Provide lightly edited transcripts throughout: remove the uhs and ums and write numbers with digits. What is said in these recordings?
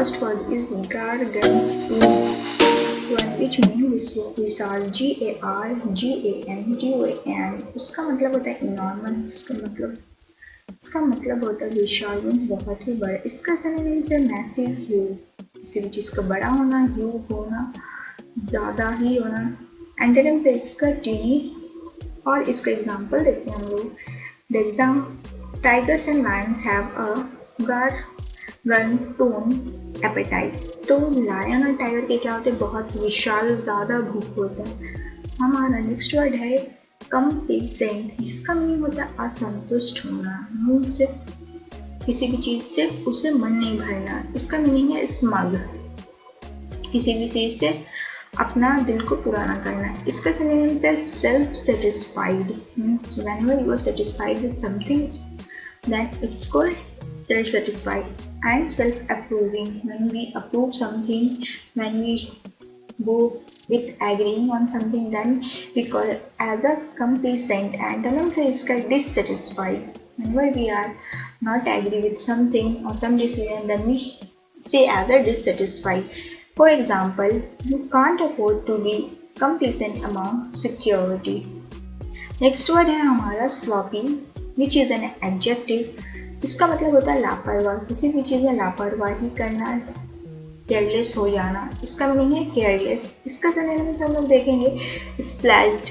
first word is gargantuan, which means Vishal, GARGANTUAN। उसका मतलब होता है enormous, इसका मतलब होता है विशाल, मीन्स बहुत ही बड़ा। इसका सिनोनिम्स है मैसिव, ह्यूज, किसी भी चीज का बड़ा होना, ह्यूज होना, ज्यादा ही होना। एंटोनिम्स है इसका टीनी, और इसका एग्जांपल देखते हैं हम लोग। The exam, tigers and lions have a gargantuan appetite. तो लायन और टाइगर के क्या होते हैं, बहुत विशाल, ज्यादा भूख होता है। हमारा नेक्स्ट वर्ड है कंप्लेसेंट। इसका मीनिंग होता है असंतुष्ट होना, मीन्स किसी भी चीज से उसे मन नहीं भरना। इसका मीनिंग है स्मग, किसी भी चीज से अपना दिल को पूरा ना करना। इसका सिनोनिम्स है self satisfied, means whenever you are satisfied with something that it's called self satisfied. And self approving, when we approve something, when we go with agreeing on something, then we call it as a complacent. Antonym से इसका dissatisfied, whenever we are not agree with something or some decision, then we say as a dissatisfied. For example, you can't afford to be complacent among security. Next word है हमारा sloppy, which is an adjective. इसका मतलब होता है लापरवाह, किसी भी चीज़ में लापरवाही करना, केयरलेस हो जाना। इसका मीनिंग है केयरलेस। इसका सिनोनिम्स हम लोग देखेंगे स्प्लैश्ड,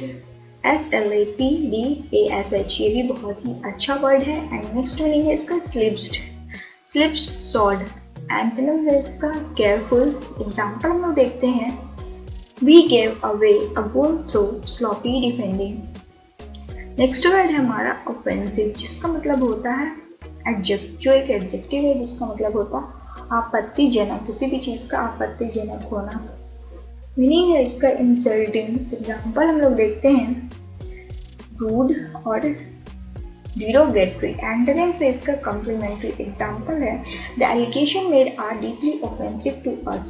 SLAPDASH, ये भी बहुत ही अच्छा वर्ड है। एंड नेक्स्ट मीनिंग है इसका स्लिप्ड, सॉर्ड। एंटोनिम है इसका केयरफुल। एग्जांपल हम लोग देखते हैं, we gave away a goal through sloppy defending. Next word है हमारा ऑफेंसिव, जिसका मतलब होता है जो एक एडजेक्टिव है जिसका मतलब होता है आपत्तिजनक, किसी भी चीज का आपत्तिजनक होना। मीनिंग है इसका इंसल्टिंग। एग्जांपल हम लोग देखते हैं, रूड और डिरोगेटरी। एंटोनिम से इसका कॉम्प्लीमेंट्री। एग्जांपल है, the allegation made are deeply offensive to us.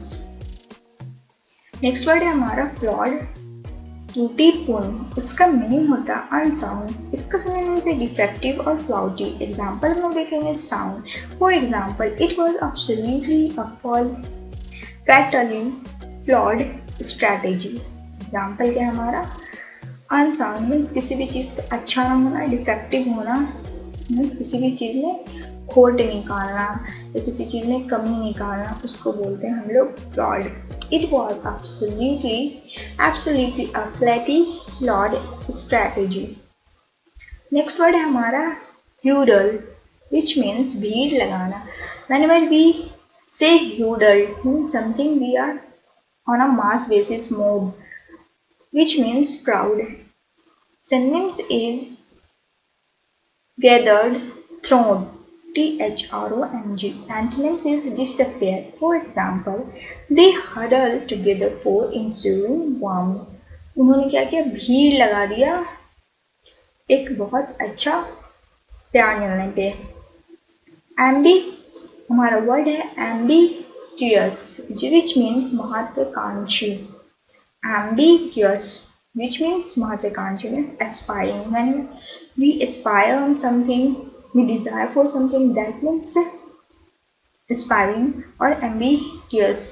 Next word है हमारा फ्लॉड, त्रुटिपूर्ण। इसका मीनिंग होता है अनसाउंड। इसका सिनोनिम्स है डिफेक्टिव और फ्लाउटी। एग्जांपल हम लोग देखेंगे sound. For example, it was absolutely a fatally flawed strategy. Example क्या है हमारा, अनसाउंड मीन्स किसी भी चीज़ का अच्छा ना होना, डिफेक्टिव होना मीन्स किसी भी चीज़ में खोट निकालना या किसी चीज़ में कमी निकालना, उसको बोलते हैं हम लोग flawed. It was absolutely a flatty flawed strategy. Next word है हमारा huddle, which means भीड़ लगाना। Whenever we say huddle, means something we are on a mass basis mob, which means crowd. Synonyms is gathered, thronged, THRONG. Antonyms is disappear. For example, they huddle together for ensuing warmth. उन्होंने क्या किया, भीड़ लगा दिया एक बहुत अच्छा प्यार मिलने पे। एम्बी हमारा वर्ड है ambitious, which means महत्वाकांक्षी। ambitious, which means महत्वाकांक्षी, means aspiring. When we aspire on something, we desire for something, that means aspiring or ambitious.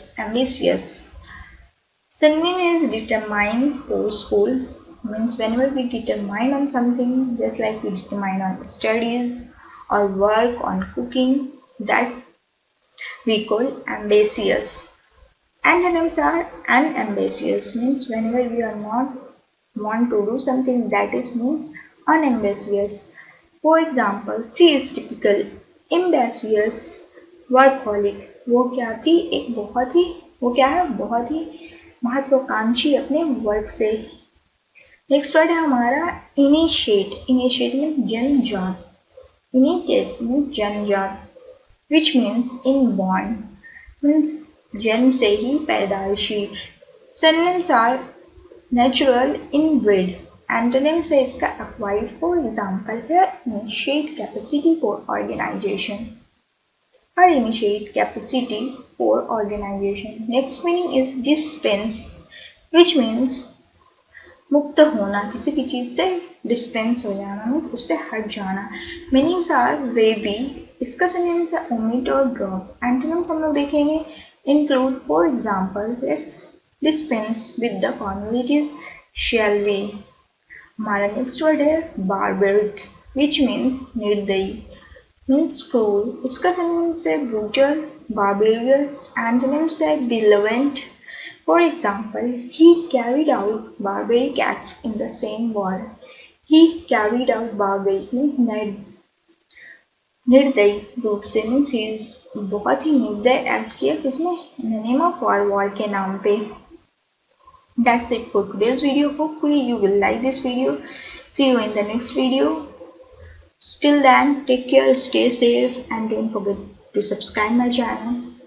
Synonym is determine, forceful, means whenever we determine on something, just like we determine on studies or work on cooking, that we call ambitious. Antonyms are unambitious, means whenever we are not want to do something, that is means unambitious. For example, she is typical ambitious workaholic. वो क्या थी, एक बहुत ही, वो क्या है, बहुत ही महत्वाकांक्षी अपने वर्क से। नेक्स्ट वर्ड है हमारा इनिशिएट। इनिशिएट मीन्स जन्मजात, इनिशिएट मीन्स जन्मजात, विच मीन्स इनबॉर्न, मीन्स जन्म से ही पैदाइशी। Synonyms are natural, inbreed. Antonym से इसका acquired. For example, here initiate capacity for organization, or initiate capacity for organization. Next meaning is dispense, which means मुक्त होना, किसी भी चीज से डिस्पेंस हो जाना, मीन्स उससे हट जाना। मीनिंग्स आर वे बी, इसका सिनोनिम्स है ओमिट और ड्रॉप। एंटोनिम्स हम लोग देखेंगे include, for example let's dispense with the formal, it is shall be. हमारा नेक्स्ट वर्ड है बारबेरिक, विच मीन्स निर्दयी, मीन्स क्रूल। इसका सिनोनिम्स है ब्रूटल, बारबेरियस। एंटोनिम्स है benevolent. For example, he carried out barbaric acts in the same war. He carried out barbaric means निर्दयी रूप से, means he बहुत ही निर्दय एक्ट किया किसने, in the name of war के नाम पे। That's it for today's video. Hopefully you will like this video. See you in the next video. Till then, take care, stay safe, and don't forget to subscribe my channel.